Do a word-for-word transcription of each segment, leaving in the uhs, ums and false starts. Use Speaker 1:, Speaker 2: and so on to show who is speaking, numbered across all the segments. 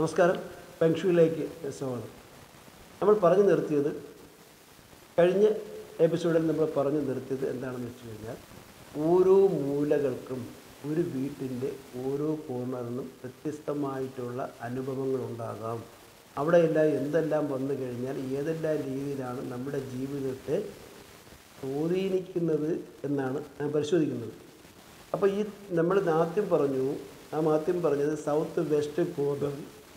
Speaker 1: നമസ്കാരം. ഫെങ്ഷുയിലേക്ക് സ്വാഗതം. നമ്മൾ പറഞ്ഞു നിർത്തിയത് കഴിഞ്ഞ എപ്പിസോഡിൽ നമ്മൾ പറഞ്ഞു നിർത്തിയത് എന്താണെന്ന് വെച്ച് കഴിഞ്ഞാൽ, ഓരോ മൂലകൾക്കും ഒരു വീട്ടിൻ്റെ ഓരോ കോർണറിനും വ്യത്യസ്തമായിട്ടുള്ള അനുഭവങ്ങളുണ്ടാകാം. അവിടെയെല്ലാം എന്തെല്ലാം വന്നു കഴിഞ്ഞാൽ ഏതെല്ലാം രീതിയിലാണ് നമ്മുടെ ജീവിതത്തെ സ്വാധീനിക്കുന്നത് എന്നാണ് ഞാൻ പരിശോധിക്കുന്നത്. അപ്പോൾ ഈ നമ്മൾ ആദ്യം പറഞ്ഞു നാം ആദ്യം പറഞ്ഞത് സൗത്ത് വെസ്റ്റ് കോർണർ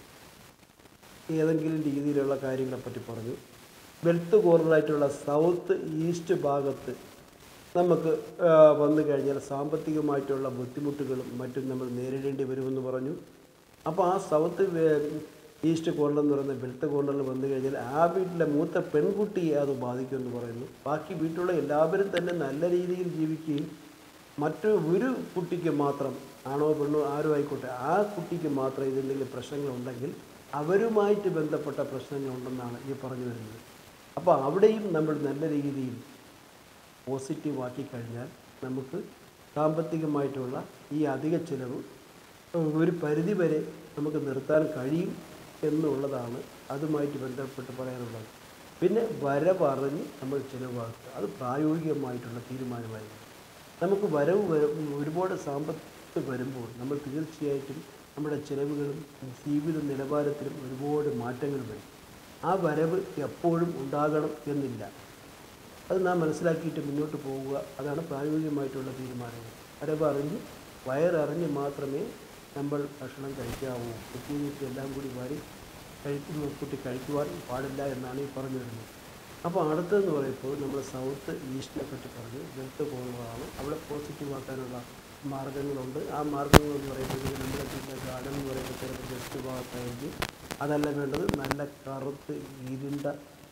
Speaker 1: ഏതെങ്കിലും രീതിയിലുള്ള കാര്യങ്ങളെപ്പറ്റി പറഞ്ഞു. വെൽത്ത് കോർണറായിട്ടുള്ള സൗത്ത് ഈസ്റ്റ് ഭാഗത്ത് നമുക്ക് വന്നു കഴിഞ്ഞാൽ സാമ്പത്തികമായിട്ടുള്ള ബുദ്ധിമുട്ടുകളും മറ്റും നമ്മൾ നേരിടേണ്ടി വരുമെന്ന് പറഞ്ഞു. അപ്പോൾ ആ സൗത്ത് ഈസ്റ്റ് കോർണർ എന്ന് പറയുന്ന വെൽത്ത് കോർണറിൽ വന്നു കഴിഞ്ഞാൽ ആ വീട്ടിലെ മൂത്ത പെൺകുട്ടിയെ അത് ബാധിക്കുമെന്ന് പറയുന്നു. ബാക്കി വീട്ടിലുള്ള എല്ലാവരും തന്നെ നല്ല രീതിയിൽ ജീവിക്കുകയും മറ്റു ഒരു കുട്ടിക്ക് മാത്രം, ആണോ പെണ്ണോ ആരും ആയിക്കോട്ടെ, ആ കുട്ടിക്ക് മാത്രം ഇതിലെന്തെങ്കിലും പ്രശ്നങ്ങളുണ്ടെങ്കിൽ അവരുമായിട്ട് ബന്ധപ്പെട്ട പ്രശ്നങ്ങളുണ്ടെന്നാണ് ഈ പറഞ്ഞു വരുന്നത്. അപ്പോൾ അവിടെയും നമ്മൾ നല്ല രീതിയിൽ പോസിറ്റീവ് ആക്കി കഴിഞ്ഞാൽ നമുക്ക് സാമ്പത്തികമായിട്ടുള്ള ഈ അധിക ചിലവ് ഒരു പരിധി വരെ നമുക്ക് നിർത്താൻ കഴിയും എന്നുള്ളതാണ് അതുമായിട്ട് ബന്ധപ്പെട്ട് പറയാനുള്ളത്. പിന്നെ വരവറിഞ്ഞ് നമ്മൾ ചിലവാക്കുക, അത് പ്രായോഗികമായിട്ടുള്ള തീരുമാനമായിരുന്നു. നമുക്ക് വരവ് വരും ഒരുപാട് സാമ്പത്ത് വരുമ്പോൾ നമ്മൾ തീർച്ചയായിട്ടും നമ്മുടെ ചിലവുകളും ജീവിത നിലവാരത്തിലും ഒരുപാട് മാറ്റങ്ങൾ വരും. ആ വരവ് എപ്പോഴും ഉണ്ടാകണം എന്നില്ല. അത് നാം മനസ്സിലാക്കിയിട്ട് മുന്നോട്ട് പോവുക, അതാണ് പ്രായോഗികമായിട്ടുള്ള തീരുമാനങ്ങൾ. വരവറിഞ്ഞ് വയററിഞ്ഞ് മാത്രമേ നമ്മൾ ഭക്ഷണം കഴിക്കാവൂ. കുട്ടിക്ക് എല്ലാം കൂടി വാരി കഴിക്കുന്ന കുട്ടി കഴിക്കുവാൻ പാടില്ല എന്നാണ് ഈ പറഞ്ഞു വരുന്നത്. അപ്പോൾ അടുത്തതെന്ന് പറയുമ്പോൾ നമ്മൾ സൗത്ത് ഈസ്റ്റിനെ പറ്റി പറഞ്ഞു. വെൽത്ത് കോർണറാണ്. അവിടെ പോസിറ്റീവ് ആക്കാനുള്ള മാർഗ്ഗങ്ങളുണ്ട്. ആ മാർഗ്ഗങ്ങൾ എന്ന് പറയുന്നത് നമ്മുടെ വീട്ടിലെ ഗാർഡൻ എന്ന് പറയുമ്പോൾ ചിലപ്പോൾ വെസ്റ്റ് ഭാഗത്തായിരിക്കും. അതല്ല വേണ്ടത് നല്ല കറുത്ത് ഇരുണ്ട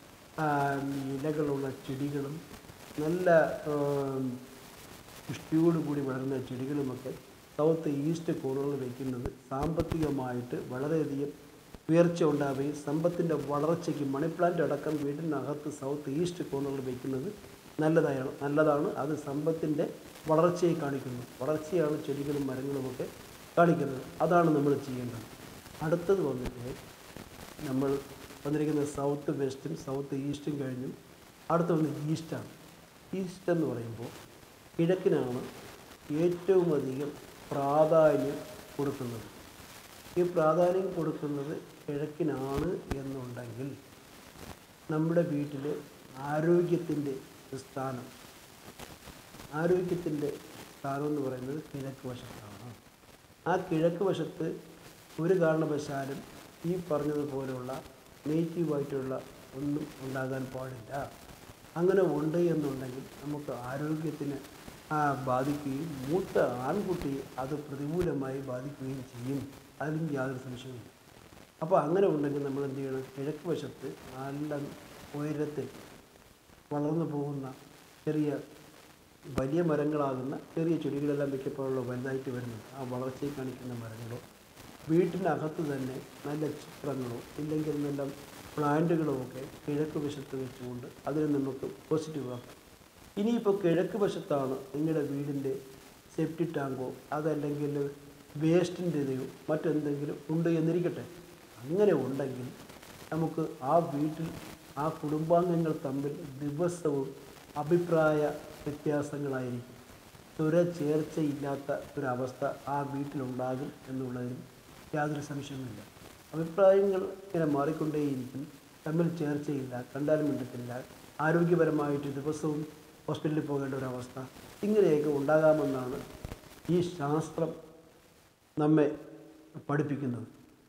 Speaker 1: ഇലകളുള്ള ചെടികളും നല്ല പുഷ്ടിയോട് കൂടി വളരുന്ന ചെടികളുമൊക്കെ സൗത്ത് ഈസ്റ്റ് കോർണറിൽ വയ്ക്കുന്നത് സാമ്പത്തികമായിട്ട് വളരെയധികം ഉയർച്ച ഉണ്ടാവുകയും സമ്പത്തിൻ്റെ വളർച്ചയ്ക്ക് മണി പ്ലാന്റ് അടക്കം വീടിനകത്ത് സൗത്ത് ഈസ്റ്റ് കോർണറിൽ വയ്ക്കുന്നത് നല്ലതായാണ് നല്ലതാണ് അത് സമ്പത്തിൻ്റെ വളർച്ചയെ കാണിക്കുന്നു. വളർച്ചയാണ് ചെടികളും മരങ്ങളുമൊക്കെ കാണിക്കുന്നത്. അതാണ് നമ്മൾ ചെയ്യേണ്ടത്. അടുത്തത് വന്നിട്ട് നമ്മൾ വന്നിരിക്കുന്ന സൗത്ത് വെസ്റ്റും സൗത്ത് ഈസ്റ്റും കഴിഞ്ഞു. അടുത്ത വന്ന് ഈസ്റ്റാണ്. ഈസ്റ്റ് എന്ന് പറയുമ്പോൾ കിഴക്കിനാണ് ഏറ്റവും അധികം പ്രാധാന്യം കൊടുക്കുന്നത്. ഈ പ്രാധാന്യം കൊടുക്കുന്നത് കിഴക്കിനാണ് എന്നുണ്ടെങ്കിൽ നമ്മുടെ വീട്ടിൽ ആരോഗ്യത്തിൻ്റെ സ്ഥാനം ആരോഗ്യത്തിൻ്റെ സ്ഥാനം എന്ന് പറയുന്നത് കിഴക്ക് വശത്താണ്. ആ കിഴക്ക് വശത്ത് ഒരു കാരണവശാലും ഈ പറഞ്ഞതുപോലെയുള്ള നെഗറ്റീവായിട്ടുള്ള ഒന്നും ഉണ്ടാകാൻ പാടില്ല. അങ്ങനെ ഉണ്ട് എന്നുണ്ടെങ്കിൽ നമുക്ക് ആരോഗ്യത്തിന് ബാധിക്കുകയും മൂത്ത ആൺകുട്ടിയെ അത് പ്രതികൂലമായി ബാധിക്കുകയും ചെയ്യും. അതിലും യാതൊരു സംശയമില്ല. അപ്പോൾ അങ്ങനെ ഉണ്ടെങ്കിൽ നമ്മൾ എന്ത് ചെയ്യണം? കിഴക്ക് വശത്ത് നല്ല ഉയരത്തിൽ വളർന്നു പോകുന്ന ചെറിയ വലിയ മരങ്ങളാകുന്ന ചെറിയ ചെടികളെല്ലാം മിക്കപ്പോഴുള്ള വലുതായിട്ട് വരുന്നത് ആ വളർച്ചയെ കാണിക്കുന്ന മരങ്ങളോ വീട്ടിനകത്ത് തന്നെ നല്ല ചിത്രങ്ങളോ ഇല്ലെങ്കിൽ നല്ല പ്ലാന്റുകളോ ഒക്കെ കിഴക്ക് വശത്ത് വെച്ചുകൊണ്ട് അതിനെ നമുക്ക് പോസിറ്റീവ് ആക്കാം. ഇനിയിപ്പോൾ കിഴക്ക് വശത്താണ് നിങ്ങളുടെ വീടിൻ്റെ സെപ്റ്റി ടാങ്കോ അതല്ലെങ്കിൽ വേസ്റ്റിൻ്റെതയോ മറ്റെന്തെങ്കിലും ഉണ്ട് എന്നിരിക്കട്ടെ. അങ്ങനെ ഉണ്ടെങ്കിൽ നമുക്ക് ആ വീട്ടിൽ ആ കുടുംബാംഗങ്ങൾ തമ്മിൽ ദിവസവും അഭിപ്രായ വ്യത്യാസങ്ങളായിരിക്കും. സ്വര ചേർച്ചയില്ലാത്ത ഒരവസ്ഥ ആ വീട്ടിലുണ്ടാകും എന്നുള്ളതിനും യാതൊരു സംശയവുമില്ല. അഭിപ്രായങ്ങൾ ഇങ്ങനെ മാറിക്കൊണ്ടേയിരിക്കും. തമ്മിൽ ചേർച്ചയില്ല, കണ്ടാലും മിണ്ടത്തില്ല, ആരോഗ്യപരമായിട്ട് ദിവസവും ഹോസ്പിറ്റലിൽ പോകേണ്ട ഒരവസ്ഥ ഇങ്ങനെയൊക്കെ ഉണ്ടാകാമെന്നാണ് ഈ ശാസ്ത്രം നമ്മെ പഠിപ്പിക്കുന്നത്.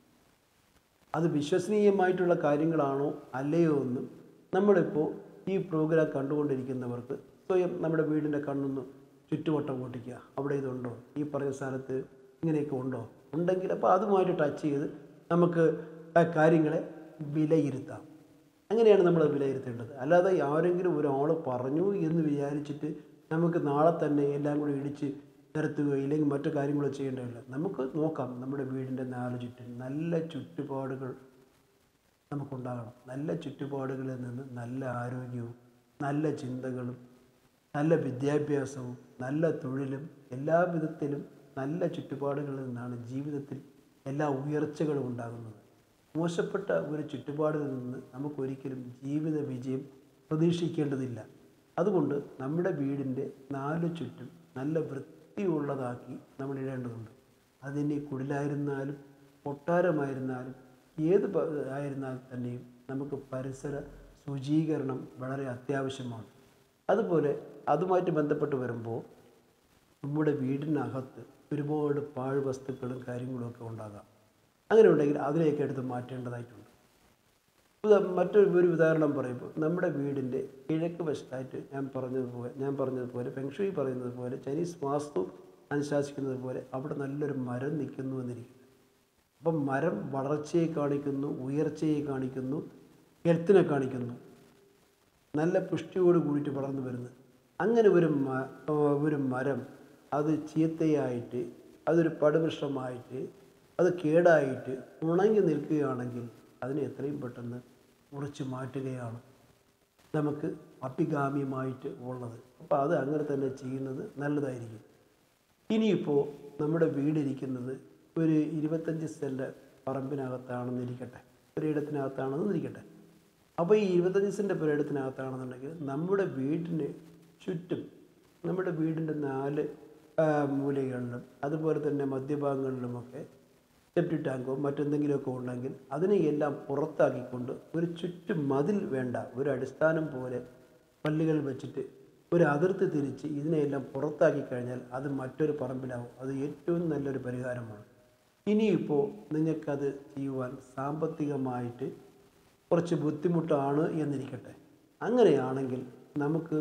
Speaker 1: അത് വിശ്വസനീയമായിട്ടുള്ള കാര്യങ്ങളാണോ അല്ലയോ എന്നും നമ്മളിപ്പോൾ ഈ പ്രോഗ്രാം കണ്ടുകൊണ്ടിരിക്കുന്നവർക്ക് സ്വയം നമ്മുടെ വീടിൻ്റെ കണ്ണൊന്ന് ചുറ്റുവട്ടം ഓട്ടിക്കുക. അവിടെ ഇതുണ്ടോ, ഈ പറഞ്ഞ സ്ഥലത്ത് ഇങ്ങനെയൊക്കെ ഉണ്ടോ, ഉണ്ടെങ്കിൽ അപ്പോൾ അതുമായിട്ട് ടച്ച് ചെയ്ത് നമുക്ക് ആ കാര്യങ്ങളെ വിലയിരുത്താം. അങ്ങനെയാണ് നമ്മൾ വിലയിരുത്തേണ്ടത്. അല്ലാതെ ആരെങ്കിലും ഒരാൾ പറഞ്ഞു എന്ന് വിചാരിച്ചിട്ട് നമുക്ക് നാളെ തന്നെ എല്ലാം കൂടി ഇടിച്ച് നിരത്തുകയോ ഇല്ലെങ്കിൽ മറ്റു കാര്യങ്ങളോ ചെയ്യേണ്ടതില്ല. നമുക്ക് നോക്കാം നമ്മുടെ വീടിൻ്റെ നാല് ചുറ്റും നല്ല ചുറ്റുപാടുകൾ നമുക്കുണ്ടാകണം. നല്ല ചുറ്റുപാടുകളിൽ നിന്ന് നല്ല ആരോഗ്യവും നല്ല ചിന്തകളും നല്ല വിദ്യാഭ്യാസവും നല്ല തൊഴിലും എല്ലാ വിധത്തിലും നല്ല ചുറ്റുപാടുകളിൽ നിന്നാണ് ജീവിതത്തിൽ എല്ലാ ഉയർച്ചകളും ഉണ്ടാകുന്നത്. മോശപ്പെട്ട ഒരു ചുറ്റുപാടിൽ നിന്ന് നമുക്കൊരിക്കലും ജീവിത വിജയം പ്രതീക്ഷിക്കേണ്ടതില്ല. അതുകൊണ്ട് നമ്മുടെ വീടിൻ്റെ നാലു ചുറ്റും നല്ല വൃത്തിയുള്ളതാക്കി നമ്മൾ ഇടേണ്ടതുണ്ട്. അതിനി കുടിലായിരുന്നാലും കൊട്ടാരമായിരുന്നാലും ഏത് ആയിരുന്നാൽ തന്നെയും നമുക്ക് പരിസര ശുചീകരണം വളരെ അത്യാവശ്യമാണ്. അതുപോലെ അതുമായിട്ട് ബന്ധപ്പെട്ട് വരുമ്പോൾ നമ്മുടെ വീടിനകത്ത് ഒരുപാട് പാഴ്വസ്തുക്കളും കാര്യങ്ങളും ഒക്കെ ഉണ്ടാകാം. അങ്ങനെ ഉണ്ടെങ്കിൽ അതിനെയൊക്കെ എടുത്ത് മാറ്റേണ്ടതായിട്ടുണ്ട്. മറ്റൊരു ഒരു ഉദാഹരണം പറയുമ്പോൾ നമ്മുടെ വീടിൻ്റെ കിഴക്ക് വശത്തായിട്ട് ഞാൻ പറഞ്ഞതുപോലെ ഞാൻ പറഞ്ഞതുപോലെ ഫെങ്ഷുയി പറയുന്നത് പോലെ ചൈനീസ് വാസ്തു അനുശാസിക്കുന്നത് പോലെ അവിടെ നല്ലൊരു മരം നിൽക്കുന്നു എന്നിരിക്കുന്നത്. അപ്പം മരം വളർച്ചയെ കാണിക്കുന്നു, ഉയർച്ചയെ കാണിക്കുന്നു, ഹെൽത്തിനെ കാണിക്കുന്നു, നല്ല പുഷ്ടിയോട് കൂടിയിട്ട് വളർന്നു വരുന്നത്. അങ്ങനെ ഒരു ഒരു മരം അത് ചീത്തയായിട്ട് അതൊരു പടുവൃക്ഷമായിട്ട് അത് കേടായിട്ട് ഉണങ്ങി നിൽക്കുകയാണെങ്കിൽ അതിനെ എത്രയും പെട്ടെന്ന് മുറിച്ച് മാറ്റുകയാണ് നമുക്ക് അഭികാമ്യമായിട്ട് ഉള്ളത്. അപ്പോൾ അത് അങ്ങനെ തന്നെ ചെയ്യുന്നത് നല്ലതായിരിക്കും. ഇനിയിപ്പോൾ നമ്മുടെ വീടിരിക്കുന്നത് ഒരു ഇരുപത്തഞ്ച് സെൻറ്റ് പറമ്പിനകത്താണെന്നിരിക്കട്ടെ, ഒരിടത്തിനകത്താണെന്നിരിക്കട്ടെ. അപ്പോൾ ഈ ഇരുപത്തഞ്ച് സെൻറ്റ് ഒരിടത്തിനകത്താണെന്നുണ്ടെങ്കിൽ നമ്മുടെ വീടിന് ചുറ്റും നമ്മുടെ വീടിൻ്റെ നാല് മൂലകളിലും അതുപോലെ തന്നെ മധ്യഭാഗങ്ങളിലുമൊക്കെ സെപ്റ്റി ടാങ്കോ മറ്റെന്തെങ്കിലുമൊക്കെ ഉണ്ടെങ്കിൽ അതിനെയെല്ലാം പുറത്താക്കിക്കൊണ്ട് ഒരു ചുറ്റും മതിൽ വേണ്ട, ഒരു അടിസ്ഥാനം പോലെ പല്ലുകൾ വെച്ചിട്ട് ഒരു അതിർത്തി തിരിച്ച് ഇതിനെയെല്ലാം പുറത്താക്കി കഴിഞ്ഞാൽ അത് മറ്റൊരു പറമ്പിലാവും. അത് ഏറ്റവും നല്ലൊരു പരിഹാരമാണ്. ഇനിയിപ്പോൾ നിങ്ങൾക്കത് ചെയ്യുവാൻ സാമ്പത്തികമായിട്ട് കുറച്ച് ബുദ്ധിമുട്ടാണ് എന്നിരിക്കട്ടെ. അങ്ങനെയാണെങ്കിൽ നമുക്ക്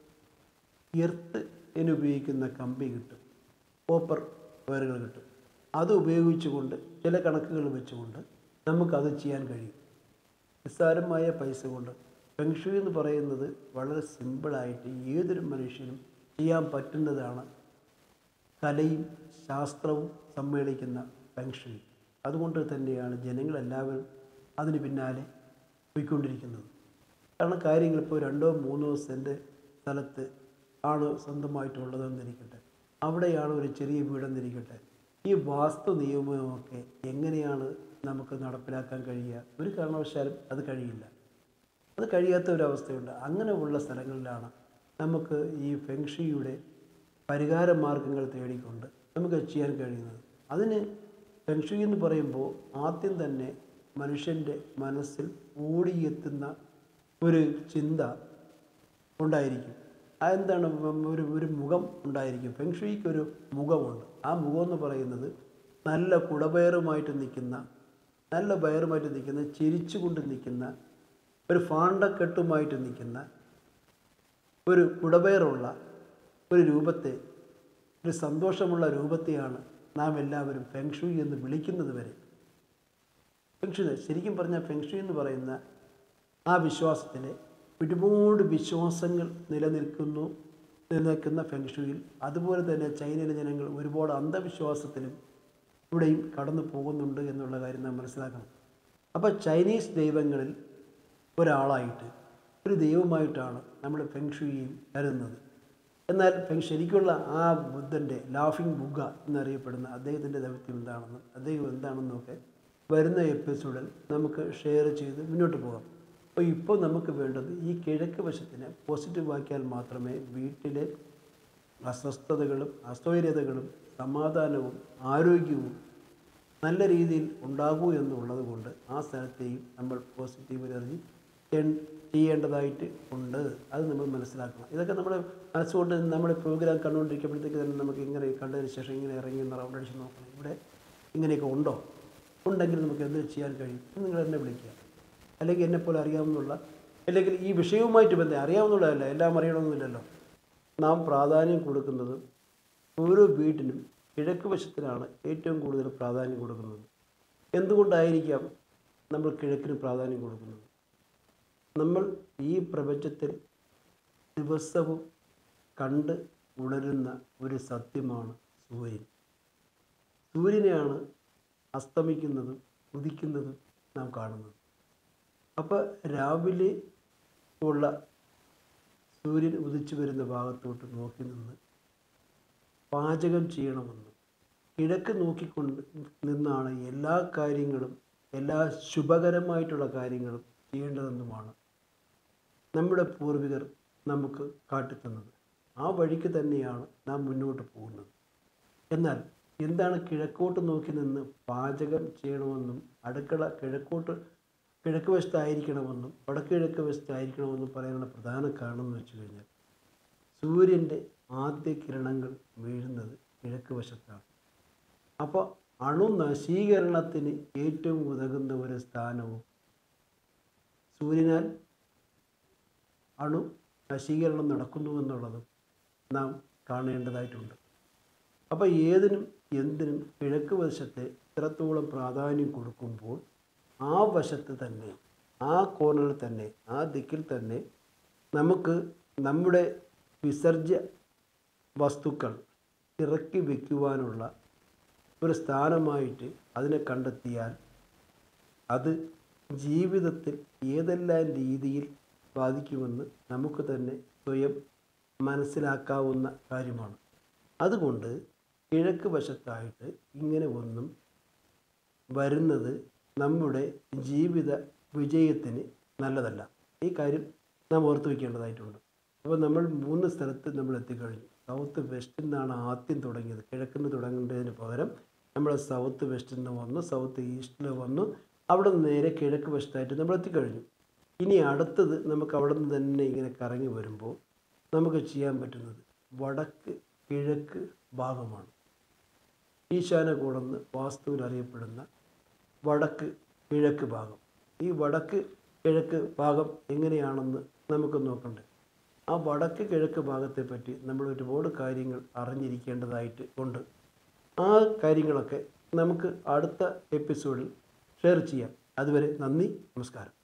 Speaker 1: എർത്ത് ഉപയോഗിക്കുന്ന കമ്പി കിട്ടും, കോപ്പർ വയറുകൾ കിട്ടും. അത് ഉപയോഗിച്ചുകൊണ്ട് ചില കണക്കുകൾ വെച്ചുകൊണ്ട് നമുക്കത് ചെയ്യാൻ കഴിയും. നിസ്സാരമായ പൈസ കൊണ്ട്. ഫെങ്ഷുയി എന്ന് പറയുന്നത് വളരെ സിമ്പിളായിട്ട് ഏതൊരു മനുഷ്യനും ചെയ്യാൻ പറ്റുന്നതാണ്. കലയും ശാസ്ത്രവും സമ്മേളിക്കുന്ന ഫെങ്ഷുയി. അതുകൊണ്ട് തന്നെയാണ് ജനങ്ങളെല്ലാവരും അതിന് പിന്നാലെ പോയിക്കൊണ്ടിരിക്കുന്നത്. കാരണം കാര്യങ്ങൾ ഇപ്പോൾ രണ്ടോ മൂന്നോ സെൻറ്റ് സ്ഥലത്ത് ആണ് സ്വന്തമായിട്ടുള്ളതെന്നിരിക്കട്ടെ, അവിടെയാണ് ഒരു ചെറിയ വീടെന്നിരിക്കട്ടെ, ഈ വാസ്തു നിയമമൊക്കെ എങ്ങനെയാണ് നമുക്ക് നടപ്പിലാക്കാൻ കഴിയുക? ഒരു കാരണവശാലും അത് കഴിയില്ല. അത് കഴിയാത്ത ഒരവസ്ഥയുണ്ട്. അങ്ങനെയുള്ള സ്ഥലങ്ങളിലാണ് നമുക്ക് ഈ ഫെങ്ഷുയിയുടെ പരിഹാര മാർഗങ്ങൾ തേടിക്കൊണ്ട് നമുക്ക് ചെയ്യാൻ കഴിയുന്നത്. അതിന് ഫെങ്ഷുയി എന്ന് പറയുമ്പോൾ ആദ്യം തന്നെ മനുഷ്യൻ്റെ മനസ്സിൽ ഓടിയെത്തുന്ന ഒരു ചിന്ത ഉണ്ടായിരിക്കും. അതെന്താണ്? ഒരു ഒരു മുഖം ഉണ്ടായിരിക്കും. ഫെങ്ഷുയിക്കൊരു മുഖമുണ്ട്. ആ മുഖം എന്ന് പറയുന്നത് നല്ല കുടപയറുമായിട്ട് നിൽക്കുന്ന നല്ല പയറുമായിട്ട് നിൽക്കുന്ന ചിരിച്ചുകൊണ്ട് നിൽക്കുന്ന ഒരു ഫാണ്ടക്കെട്ടുമായിട്ട് നിൽക്കുന്ന ഒരു കുടപയറുള്ള ഒരു രൂപത്തെ, ഒരു സന്തോഷമുള്ള രൂപത്തെയാണ് നാം എല്ലാവരും ഫെങ്ഷുയി എന്ന് വിളിക്കുന്നത് വരെ. ഫെങ്ഷുയി ശരിക്കും പറഞ്ഞാൽ ഫെങ്ഷുയി എന്ന് പറയുന്ന ആ വിശ്വാസത്തിലെ ഒരുപാട് വിശ്വാസങ്ങൾ നിലനിൽക്കുന്നു നിലനിൽക്കുന്ന ഫെങ്ഷുയിൽ. അതുപോലെ തന്നെ ചൈനയിലെ ജനങ്ങൾ ഒരുപാട് അന്ധവിശ്വാസത്തിലും ഇവിടെയും കടന്നു പോകുന്നുണ്ട് എന്നുള്ള കാര്യം നാം മനസ്സിലാക്കണം. അപ്പോൾ ചൈനീസ് ദൈവങ്ങളിൽ ഒരാളായിട്ട് ഒരു ദൈവമായിട്ടാണ് നമ്മൾ ഫെങ്ഷുയിയും കരുതുന്നത്. എന്നാൽ ഫെങ് ശരിക്കുള്ള ആ ബുദ്ധൻ്റെ ലാഫിംഗ് ബുദ്ധ എന്നറിയപ്പെടുന്ന അദ്ദേഹത്തിൻ്റെ ദൗത്യം എന്താണെന്നും അദ്ദേഹം എന്താണെന്നൊക്കെ വരുന്ന എപ്പിസോഡിൽ നമുക്ക് ഷെയർ ചെയ്ത് മുന്നോട്ട് പോകാം. അപ്പോൾ ഇപ്പോൾ നമുക്ക് വേണ്ടത് ഈ കിഴക്ക് വശത്തിനെ പോസിറ്റീവ് ആക്കിയാൽ മാത്രമേ വീട്ടിലെ അസ്വസ്ഥതകളും അസ്ഥൈര്യതകളും സമാധാനവും ആരോഗ്യവും നല്ല രീതിയിൽ ഉണ്ടാകൂ എന്നുള്ളത് കൊണ്ട് ആ സ്ഥലത്തെയും നമ്മൾ പോസിറ്റീവ് എനർജി ചെയ്യേണ്ടതായിട്ട് ഉണ്ട്. അത് നമ്മൾ മനസ്സിലാക്കണം. ഇതൊക്കെ നമ്മൾ മനസ്സുകൊണ്ട് നമ്മുടെ പ്രോഗ്രാം കണ്ടുകൊണ്ടിരിക്കുമ്പോഴത്തേക്ക് തന്നെ നമുക്ക് ഇങ്ങനെ കണ്ടതിന് ശേഷം ഇങ്ങനെ ഇറങ്ങി ഒന്ന് റൗണ്ട് അടിച്ച് നോക്കണം. ഇവിടെ ഇങ്ങനെയൊക്കെ ഉണ്ടോ? ഉണ്ടെങ്കിൽ നമുക്ക് എന്ത് ചെയ്യാൻ കഴിയും? നിങ്ങൾ എന്നെ വിളിക്കുക, അല്ലെങ്കിൽ എന്നെപ്പോലെ അറിയാവുന്നുള്ള, അല്ലെങ്കിൽ ഈ വിഷയവുമായിട്ട് ബന്ധം അറിയാവുന്നതല്ല, എല്ലാം അറിയണമെന്നില്ലല്ലോ. നാം പ്രാധാന്യം കൊടുക്കുന്നത് ഓരോ വീട്ടിനും കിഴക്ക് വശത്തിനാണ് ഏറ്റവും കൂടുതൽ പ്രാധാന്യം കൊടുക്കുന്നത്. എന്തുകൊണ്ടായിരിക്കാം നമ്മൾ കിഴക്കിന് പ്രാധാന്യം കൊടുക്കുന്നത്? നമ്മൾ ഈ പ്രപഞ്ചത്തിൽ ദിവസവും കണ്ട് ഉണരുന്ന ഒരു സത്യമാണ് സൂര്യൻ. സൂര്യനെയാണ് അസ്തമിക്കുന്നതും ഉദിക്കുന്നതും നാം കാണുന്നത്. അപ്പോൾ രാവിലെ ഉള്ള സൂര്യൻ ഉദിച്ചു വരുന്ന ഭാഗത്തോട്ട് നോക്കി നിന്ന് പാചകം ചെയ്യണമെന്നും കിഴക്ക് നോക്കിക്കൊണ്ട് നിന്നാണ് എല്ലാ കാര്യങ്ങളും എല്ലാ ശുഭകരമായിട്ടുള്ള കാര്യങ്ങളും ചെയ്യേണ്ടതെന്നുമാണ് നമ്മുടെ പൂർവികർ നമുക്ക് കാട്ടിത്തന്നത്. ആ വഴിക്ക് തന്നെയാണ് നാം മുന്നോട്ട് പോകുന്നത്. എന്നാൽ എന്താണ് കിഴക്കോട്ട് നോക്കി നിന്ന് പാചകം ചെയ്യണമെന്നും അടുക്കള കിഴക്കോട്ട് കിഴക്ക് വശത്തായിരിക്കണമെന്നും വടക്ക് കിഴക്ക് വശത്തായിരിക്കണമെന്നും പറയാനുള്ള പ്രധാന കാരണം എന്ന് വെച്ച് കഴിഞ്ഞാൽ സൂര്യൻ്റെ ആദ്യ കിരണങ്ങൾ വീഴുന്നത് കിഴക്ക് വശത്താണ്. അപ്പോൾ അണുനശീകരണത്തിന് ഏറ്റവും ഉതകുന്ന ഒരു സ്ഥാനവും സൂര്യനാൽ അണു നശീകരണം നടക്കുന്നുവെന്നുള്ളതും നാം കാണേണ്ടതായിട്ടുണ്ട്. അപ്പോൾ ഏതിനും എന്തിനും കിഴക്ക് വശത്തെ ഇത്രത്തോളം പ്രാധാന്യം കൊടുക്കുമ്പോൾ ആ വശത്ത് തന്നെ, ആ കോർണറിൽ തന്നെ, ആ ദിക്കിൽ തന്നെ നമുക്ക് നമ്മുടെ വിസർജ്യ വസ്തുക്കൾ ഇറക്കി വയ്ക്കുവാനുള്ള ഒരു സ്ഥാനമായിട്ട് അതിനെ കണ്ടെത്തിയാൽ അത് ജീവിതത്തിൽ ഏതെല്ലാം രീതിയിൽ ബാധിക്കുമെന്ന് നമുക്ക് തന്നെ സ്വയം മനസ്സിലാക്കാവുന്ന കാര്യമാണ്. അതുകൊണ്ട് കിഴക്ക് വശത്തായിട്ട് ഇങ്ങനെ ഒന്നും വരുന്നത് നമ്മുടെ ജീവിത വിജയത്തിന് നല്ലതല്ല. ഈ കാര്യം നാം ഓർത്തു വയ്ക്കേണ്ടതായിട്ടുണ്ട്. അപ്പോൾ നമ്മൾ മൂന്ന് സ്ഥലത്ത് നമ്മൾ എത്തിക്കഴിഞ്ഞു. സൗത്ത് വെസ്റ്റിൽ നിന്നാണ് ആദ്യം തുടങ്ങിയത്. കിഴക്കിൽ നിന്ന് തുടങ്ങേണ്ടതിന് പകരം നമ്മൾ സൗത്ത് വെസ്റ്റിൽ നിന്ന് വന്നു, സൗത്ത് ഈസ്റ്റിൽ വന്നു, അവിടെ നിന്ന് നേരെ കിഴക്ക് വശത്തായിട്ട് നമ്മൾ എത്തിക്കഴിഞ്ഞു. ഇനി അടുത്തത് നമുക്ക് അവിടെ നിന്ന് തന്നെ ഇങ്ങനെ കറങ്ങി വരുമ്പോൾ നമുക്ക് ചെയ്യാൻ പറ്റുന്നത് വടക്ക് കിഴക്ക് ഭാഗമാണ്. ഈശാനകോണെന്ന് വാസ്തുവിൽ അറിയപ്പെടുന്ന വടക്ക് കിഴക്ക് ഭാഗം. ഈ വടക്ക് കിഴക്ക് ഭാഗം എങ്ങനെയാണെന്ന് നമുക്ക് നോക്കണ്ടേ. ആ വടക്ക് കിഴക്ക് ഭാഗത്തെപ്പറ്റി നമ്മൾ ഒരുപാട് കാര്യങ്ങൾ അറിഞ്ഞിരിക്കേണ്ടതായിട്ട് ഉണ്ട്. ആ കാര്യങ്ങളൊക്കെ നമുക്ക് അടുത്ത എപ്പിസോഡിൽ ഷെയർ ചെയ്യാം. അതുവരെ നന്ദി, നമസ്കാരം.